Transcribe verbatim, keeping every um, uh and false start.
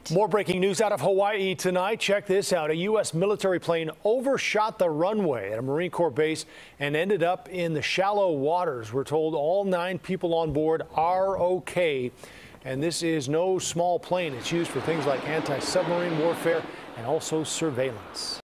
More breaking news out of Hawaii tonight. Check this out. A U S military plane overshot the runway at a Marine Corps base and ended up in the shallow waters. We're told all nine people on board are okay. And this is no small plane. It's used for things like anti-submarine warfare and also surveillance.